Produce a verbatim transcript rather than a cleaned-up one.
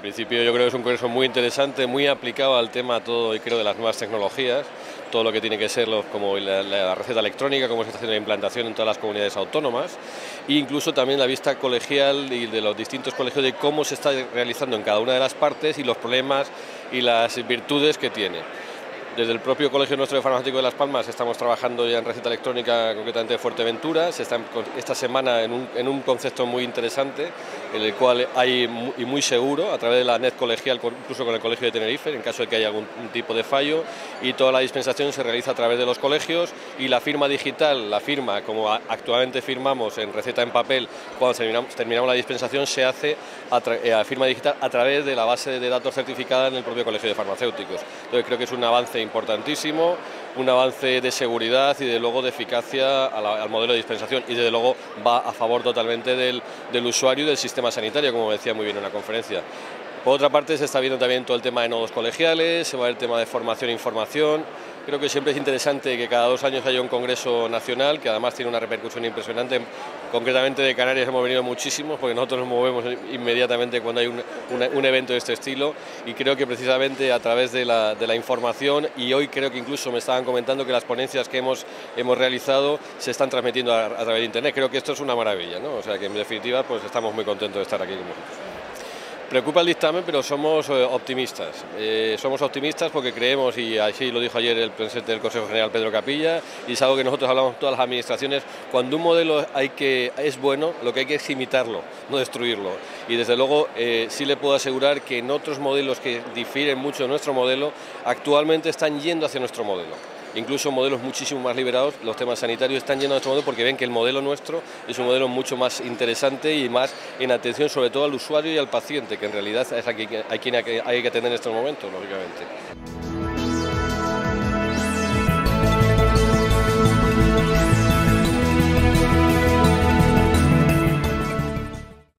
principio yo creo que es un congreso muy interesante, muy aplicado al tema todo y creo de las nuevas tecnologías, todo lo que tiene que ser los, como la, la receta electrónica, cómo se está haciendo la implantación en todas las comunidades autónomas, e incluso también la vista colegial y de los distintos colegios de cómo se está realizando en cada una de las partes y los problemas y las virtudes que tiene. Desde el propio Colegio nuestro de Farmacéutico de Las Palmas estamos trabajando ya en receta electrónica, concretamente de Fuerteventura. Se está esta semana en un, en un concepto muy interesante, en el cual hay, y muy seguro, a través de la net colegial, incluso con el Colegio de Tenerife, en caso de que haya algún tipo de fallo, y toda la dispensación se realiza a través de los colegios, y la firma digital, la firma, como actualmente firmamos en receta en papel, cuando terminamos, terminamos la dispensación, se hace a, a firma digital a través de la base de datos certificada en el propio Colegio de Farmacéuticos. Entonces creo que es un avance importantísimo, un avance de seguridad y de luego de eficacia a la, al modelo de dispensación, y desde luego va a favor totalmente del, del usuario y del sistema sanitario, como decía muy bien en la conferencia. Por otra parte, se está viendo también todo el tema de nodos colegiales, se va a ver el tema de formación e información. Creo que siempre es interesante que cada dos años haya un congreso nacional, que además tiene una repercusión impresionante. Concretamente de Canarias hemos venido muchísimos, porque nosotros nos movemos inmediatamente cuando hay un, un, un evento de este estilo, y creo que precisamente a través de la, de la información, y hoy creo que incluso me estaban comentando que las ponencias que hemos, hemos realizado se están transmitiendo a, a través de Internet. Creo que esto es una maravilla, ¿no? O sea que en definitiva pues estamos muy contentos de estar aquí con vosotros. Preocupa el dictamen, pero somos eh, optimistas. Eh, somos optimistas porque creemos, y así lo dijo ayer el presidente del Consejo General, Pedro Capilla, y es algo que nosotros hablamos todas las administraciones: cuando un modelo hay que, es bueno, lo que hay que es imitarlo, no destruirlo. Y desde luego eh, sí le puedo asegurar que en otros modelos que difieren mucho de nuestro modelo, actualmente están yendo hacia nuestro modelo. Incluso modelos muchísimo más liberados, los temas sanitarios están yendo a nuestro modelo porque ven que el modelo nuestro es un modelo mucho más interesante y más en atención sobre todo al usuario y al paciente, que en realidad es a quien hay que atender en estos momentos, lógicamente.